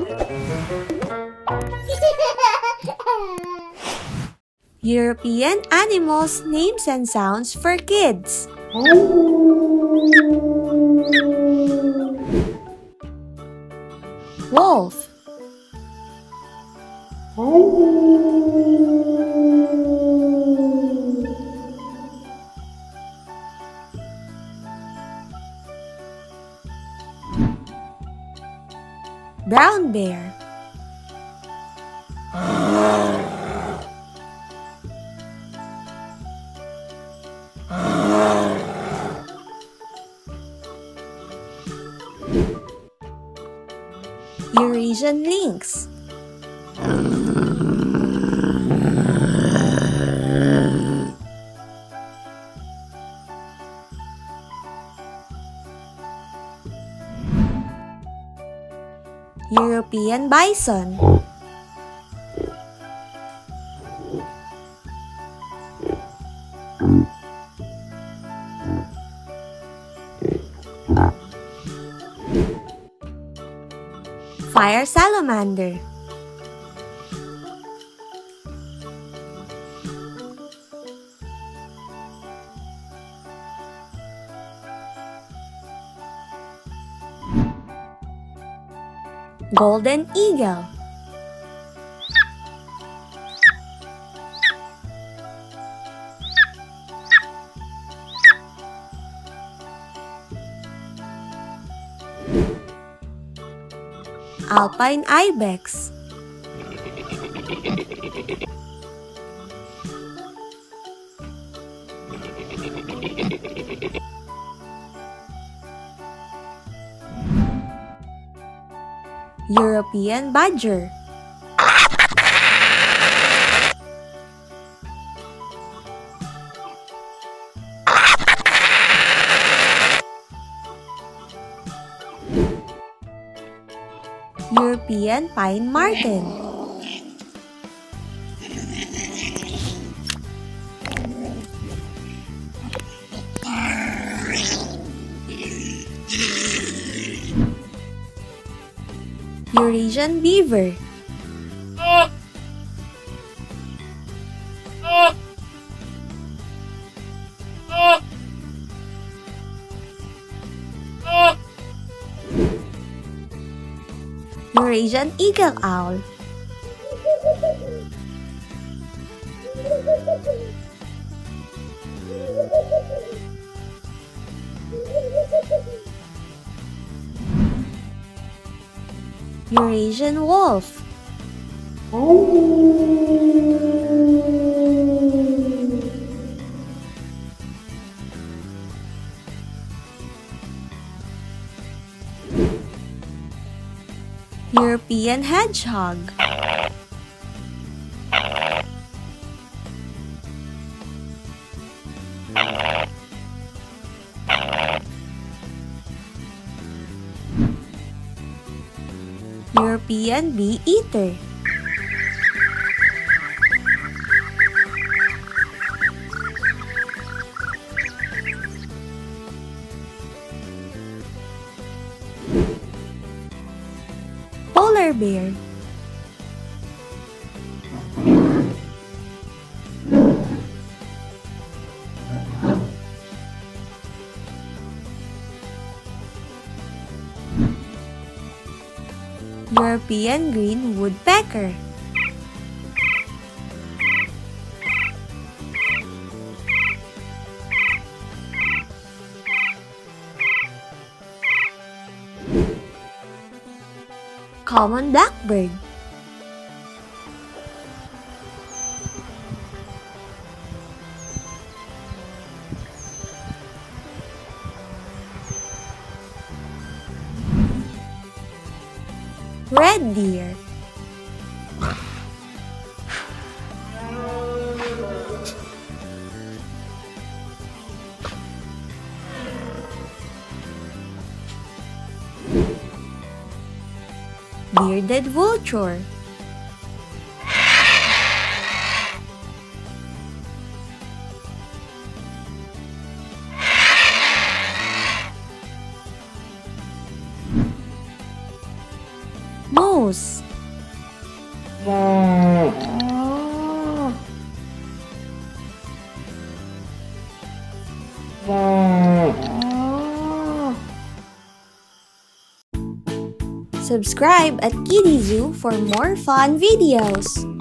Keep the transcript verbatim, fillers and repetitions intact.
European animals, names and sounds for kids. Wolf. Brown bear. Eurasian lynx. European bison. Fire salamander. Golden eagle. Alpine ibex. European badger. European pine marten. Eurasian beaver. Eurasian eagle owl. Eurasian wolf. European hedgehog. European bee-eater. Polar bear. European green woodpecker. Common blackbird. Red deer. Bearded vulture. Moose. mouse. Subscribe at KiddiZoo for more fun videos.